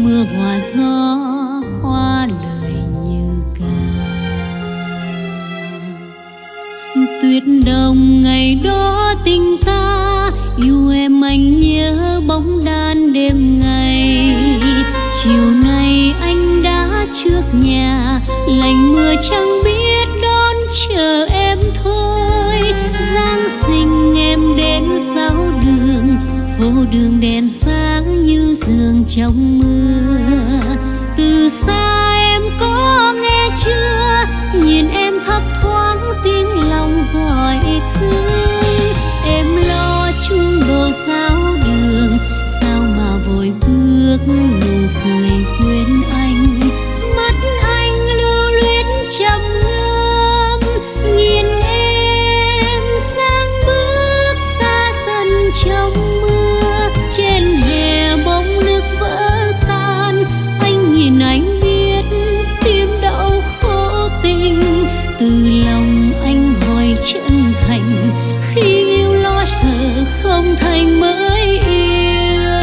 mưa hòa gió hoa lời như ca. Tuyết đồng ngày đó tình ta, yêu em anh nhớ bóng đan đêm ngày. Chiều nay anh đã trước nhà, lạnh mưa chẳng biết đón chờ em thôi. Giáng sinh em đến giáo đường, phố đường đèn sáng như giường trong mưa. Từ xa em có nghe chưa, nhìn em thấp thoáng tiếng lòng gọi thương. Em lo chung đồ giáo đường, sao mà vội bước nụ cười quên anh. Mắt anh lưu luyến trầm ngâm, nhìn em sang bước xa dần trong mưa. Trên hè bóng nước vỡ tan, anh nhìn anh biết tim đau khổ tình. Từ lòng anh hỏi chân thành, khi yêu lo sợ không thành mới yêu.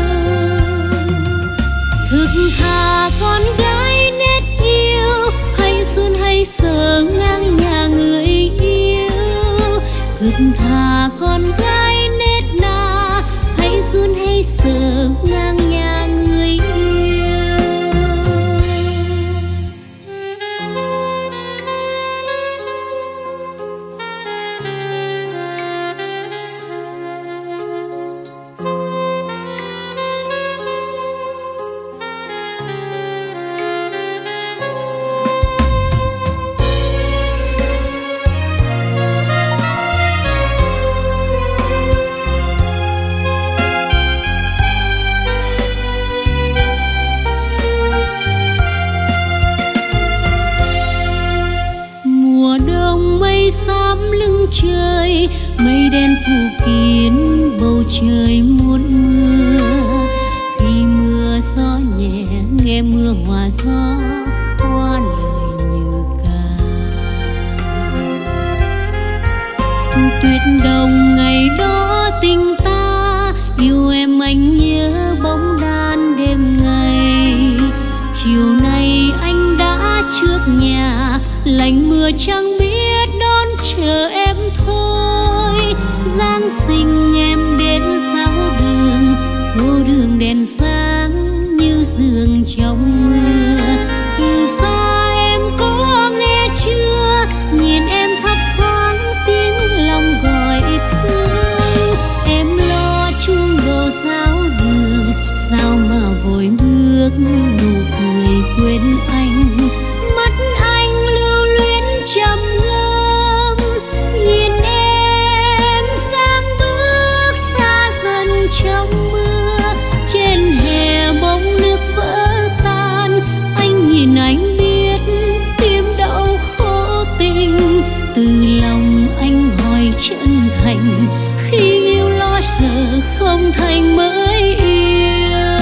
Thực thà con gái nét yêu, hay xuân hay sợ ngang nhà người yêu. Thực thà con gái nét na, hay xuân hay sợ ngang nhà người yêu. Xám lưng trời, mây đen phủ kín bầu trời muôn mưa. Khi mưa gió nhẹ nghe mưa hòa gió hoa lời như ca. Tuyết đồng ngày đó tình ta, yêu em anh nhớ bóng đan đêm ngày. Chiều nay anh đã trước nhà, lạnh mưa chẳng biết đón chờ em thôi. Giáng sinh em đến giáo đường, phố đường đèn sáng như giường trong mưa. Từ xa em có nghe chưa, nhìn em thấp thoáng tiếng lòng gọi thương. Em lo chung đồ giáo đường, sao mà vội bước nụ cười quên anh. Mắt anh lưu luyến trầm ngâm, nhìn em sang bước xa dần trong mưa. Trên hè bóng nước vỡ tan, anh nhìn anh biết tim đau khổ tình. Từ lòng anh hỏi chân thành, khi yêu lo sợ không thành mới yêu.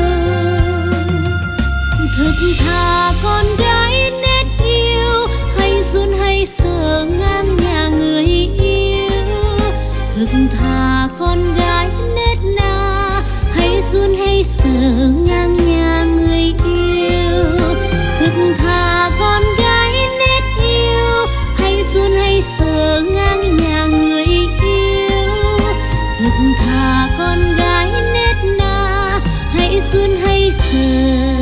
Thực thà con gái nét yêu, hay xuân hay sợ ngang nhà người yêu. Thực thà con gái nét na, hay xuân hay sợ ngang nhà người yêu. Thực thà con gái nét yêu, hay xuân hay sợ ngang nhà người yêu. Thực thà con gái nét na, hay xuân hay sợ